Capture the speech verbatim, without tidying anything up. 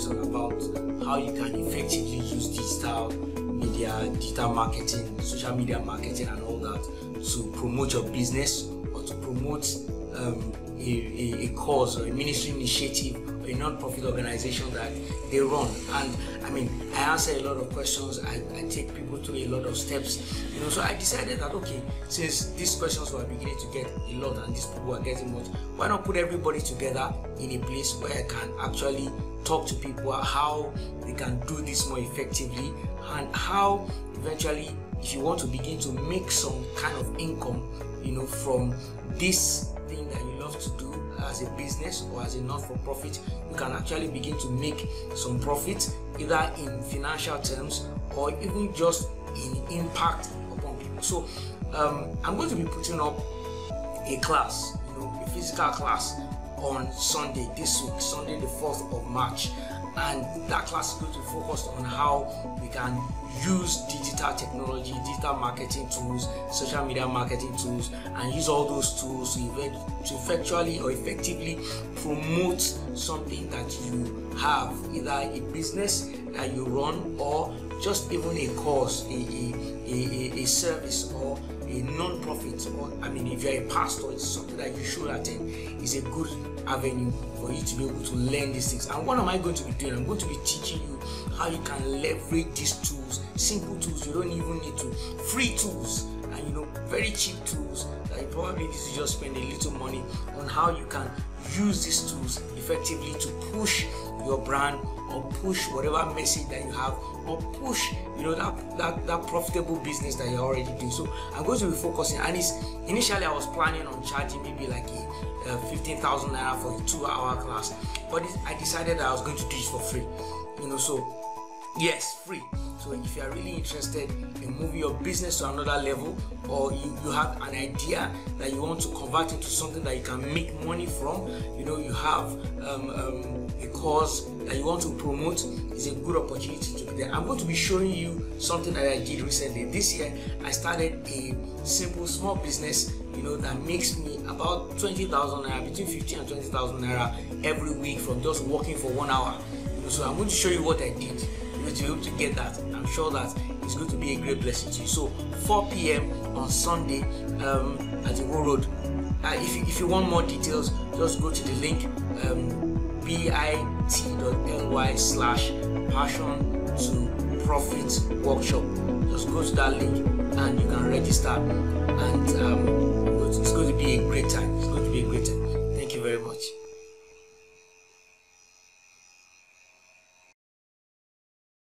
question about how you can effectively use digital media, digital marketing, social media marketing and all that to promote your business or to promote um, a, a, a cause or a ministry initiative or a non-profit organization that they run. And I mean, I answer a lot of questions, I, I take people through a lot of steps, you know, so I decided that, okay, since these questions were beginning to get a lot and these people are getting much, why not put everybody together in a place where I can actually talk to people how they can do this more effectively, and how eventually, if you want to begin to make some kind of income, you know, from this thing that you love to do as a business or as a not-for-profit, you can actually begin to make some profit, either in financial terms or even just in impact upon people. So um, I'm going to be putting up a class, you know, a physical class on Sunday this week, Sunday the fourth of March, and that class is going to focus on how we can use digital technology, digital marketing tools, social media marketing tools, and use all those tools to, event, to effectually or effectively promote something that you have, either a business that you run or just even a course, a, a, a, a service or a non-profit, or I mean, if you're a pastor, it's something that you should attend. It's a good avenue for you to be able to learn these things. And what am I going to be doing? I'm going to be teaching you how you can leverage these tools, simple tools. You don't even need to, free tools, and you know, very cheap tools that you probably need to just spend a little money on, how you can use these tools effectively to push your brand or push whatever message that you have, or push, you know, that that that profitable business that you're already doing. So I'm going to be focusing, and it's initially I was planning on charging maybe like a uh, fifteen thousand naira for a two-hour class, but it, I decided that I was going to do it for free, you know. So yes, free. So if you are really interested in moving your business to another level, or you, you have an idea that you want to convert into something that you can make money from, you know, you have um, um, a cause that you want to promote, it's a good opportunity to be there. I'm going to be showing you something that I did recently. This year, I started a simple small business, you know, that makes me about twenty thousand naira, between fifteen and twenty thousand naira every week from just working for one hour. You know, so I'm going to show you what I did to be able to get that. I'm sure that it's going to be a great blessing to you. So four p m on Sunday um, at the Road. Uh, if, you, if you want more details, just go to the link um, bit.ly slash passion to profit workshop. Just go to that link and you can register, and um,